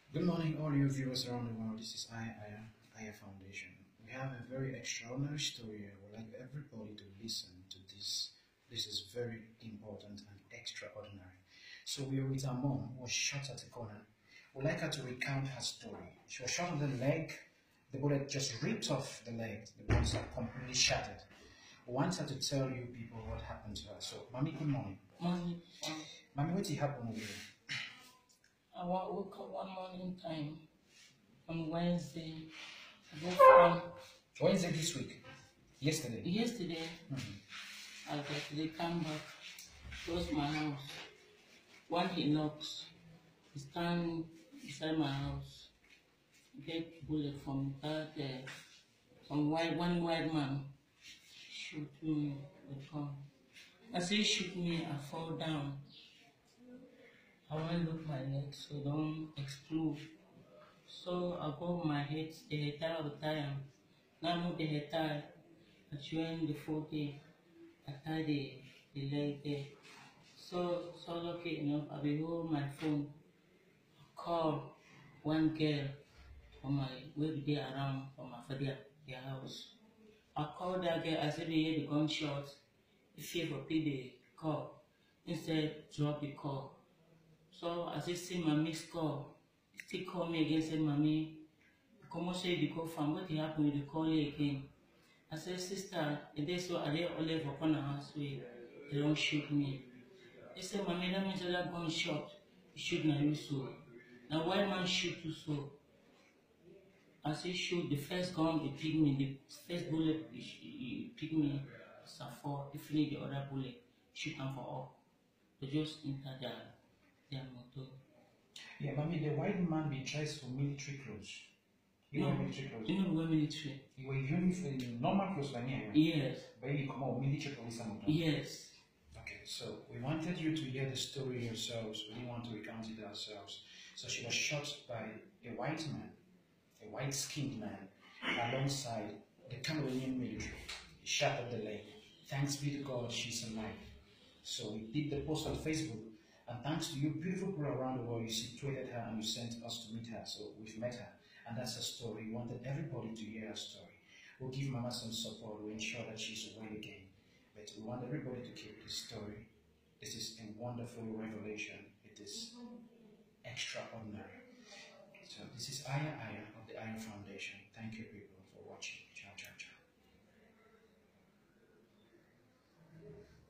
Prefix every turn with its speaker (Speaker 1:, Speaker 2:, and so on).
Speaker 1: Good morning, all you viewers around the world. This is Aya Foundation. We have a very extraordinary story here. We'd like everybody to listen to this. This is very important and extraordinary. So we are with our mom, who was shot at the corner. We'd like her to recount her story. She was shot on the leg. The bullet just ripped off the leg. The bones are completely shattered. We want her to tell you people what happened to her. So, Mommy, good morning.
Speaker 2: Morning.
Speaker 1: Mommy, what happened with you?
Speaker 2: I woke up one morning time on Wednesday. I go from
Speaker 1: Wednesday this week? Yesterday?
Speaker 2: yesterday. I they come back, close my house. When he knocks, he stand beside my house. Get bullet from that one white man shoot me with gun. As he shoot me, I fall down. I want to look my leg so don't explode. So I go my head, the head tie of the time. Now I move the head tie. I join the 4 day. I tie the leg there. So lucky enough, I will hold my phone. Call one girl from my where they around from my father, their house. I call that girl. I said they hear the gunshot. If you ever pay the call, instead drop the call. So as I see my missed call, still call me again, say, Mommy, come on, say the call from what happened with the call again. I said, sister, if they so are they all left upon the house way, they don't shoot me. They said, Mommy, that means that gunshot, you shoot now you so. Now why man shoot you so? As he shoot, the first gun he pick me, the first bullet he pick me, it's a four, if you need the other bullet, shoot them for all. They just enter their motor.
Speaker 1: Yeah, Mommy, the white man be dressed for military clothes. You
Speaker 2: No,
Speaker 1: wear military clothes?
Speaker 2: you know, we're military.
Speaker 1: You wear uniform, normal clothes like me.
Speaker 2: Yes.
Speaker 1: But you come out military police and all.
Speaker 2: Yes.
Speaker 1: Okay, so we wanted you to hear the story yourselves. We didn't want to recount it ourselves. So she was shot by a white man, a white-skinned man, alongside the Cameroonian military. He shot at the leg. Thanks be to God, she's alive. So we did the post on Facebook, and thanks to you beautiful people around the world, you situated her and you sent us to meet her. So we've met her, and that's her story. We wanted everybody to hear her story. We'll give Mama some support. We'll ensure that she's well again. But we want everybody to keep this story. This is a wonderful revelation. It is extraordinary. So this is Aya of the Aya Foundation. Thank you people for watching.